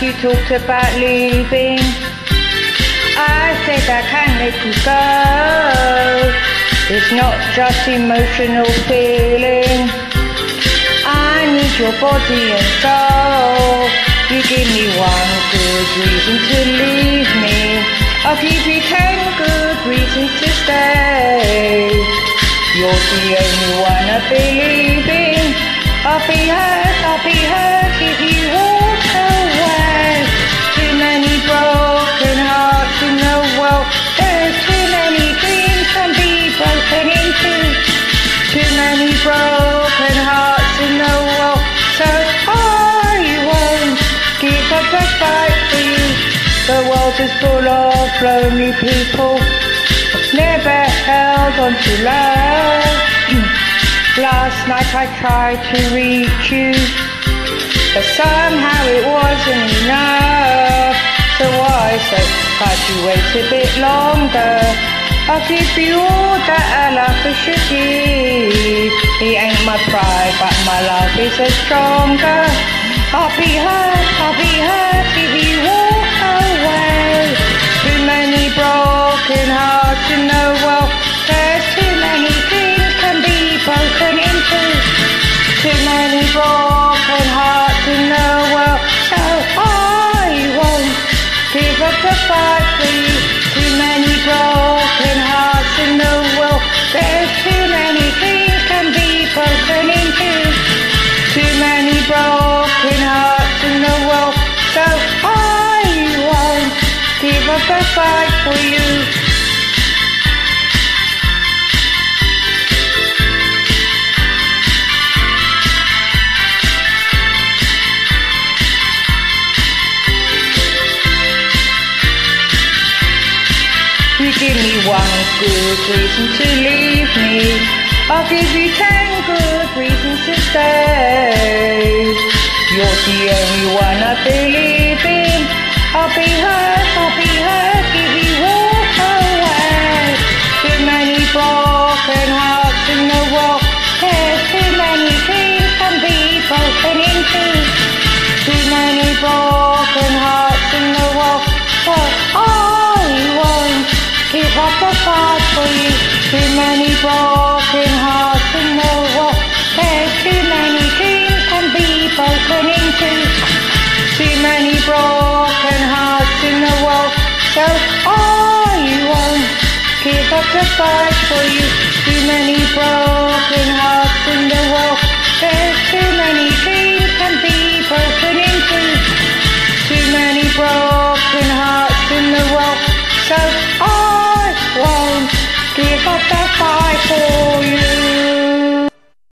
you talked about leaving. I said I can't let you go. It's not just emotional feeling. I need your body and soul. You give me one good reason to leave me. I'll give you 10 good reasons to stay. You're the only one I believe in. I'll be hurt if you walk away. Too many broken hearts in the world. There's too many dreams can be broken into. Too many broken hearts in the world. So I won't give up the fight for you. The world is full of lonely people. Never held on to love. Last night I tried to reach you, but somehow it wasn't enough. So I said, can't you wait a bit longer? I'll give you all that a lover should give. It ain't my pride, but my love is stronger. I'll be hurt if you walk away. Too many broken hearts in the world. There's too many dreams can be broken into. Too many broken hearts in the world. So I won't give up the fight for you. Too many broken hearts in the world. There's too many dreams can be broken into. Too many broken hearts in the world. So I won't give up the fight for you. You give me one good reason to leave me. I'll give you 10 good reasons to stay. You're the only one I believe in. I'll be hurt if you walk away. Too many broken hearts in the world. There's too many dreams can be broken into. Too many broken hearts in the world. So I won't give up the fight for you. Too many broken hearts in the world. There's too many dreams can be broken into. Too many broken hearts in the world. So I won't give up the fight for you. Too many broken